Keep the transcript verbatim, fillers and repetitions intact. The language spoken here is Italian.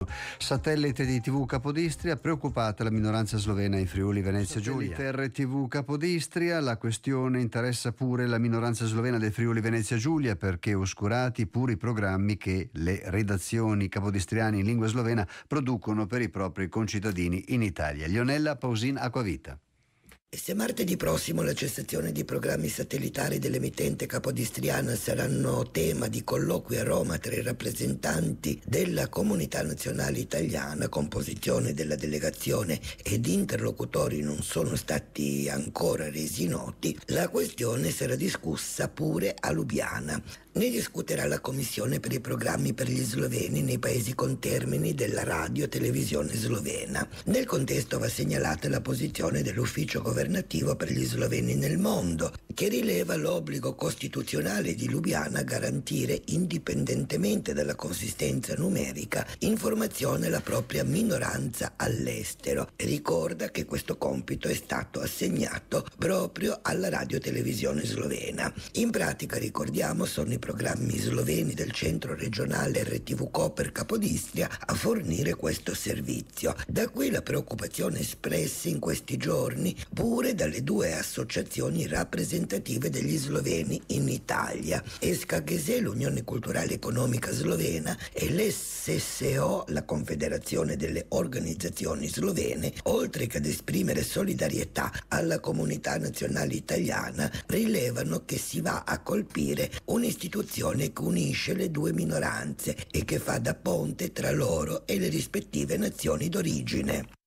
Satellite di tivù Capodistria, preoccupata la minoranza slovena in Friuli Venezia Giulia. Satellite R T V Capodistria, la questione interessa pure la minoranza slovena del Friuli Venezia Giulia, perché oscurati pure i programmi che le redazioni capodistriane in lingua slovena producono per i propri concittadini in Italia. Lionella Pausin, Acquavita. E se martedì prossimo la cessazione di programmi satellitari dell'emittente capodistriana saranno tema di colloqui a Roma tra i rappresentanti della comunità nazionale italiana, composizione della delegazione ed interlocutori non sono stati ancora resi noti, la questione sarà discussa pure a Lubiana. Ne discuterà la Commissione per i programmi per gli sloveni nei paesi contermini della radio e televisione slovena. Nel contesto va segnalata la posizione dell'ufficio governativo per gli sloveni nel mondo, che rileva l'obbligo costituzionale di Lubiana a garantire, indipendentemente dalla consistenza numerica, informazione alla propria minoranza all'estero, e ricorda che questo compito è stato assegnato proprio alla radio televisione slovena. In pratica, ricordiamo, sono i programmi sloveni del centro regionale R T V Koper Capodistria a fornire questo servizio. Da qui la preoccupazione espressa in questi giorni pure dalle due associazioni rappresentative degli sloveni in Italia, Eskagese, l'Unione Culturale Economica Slovena, e l'S S O, la Confederazione delle Organizzazioni Slovene, oltre che ad esprimere solidarietà alla comunità nazionale italiana, rilevano che si va a colpire un'istituzione che unisce le due minoranze e che fa da ponte tra loro e le rispettive nazioni d'origine.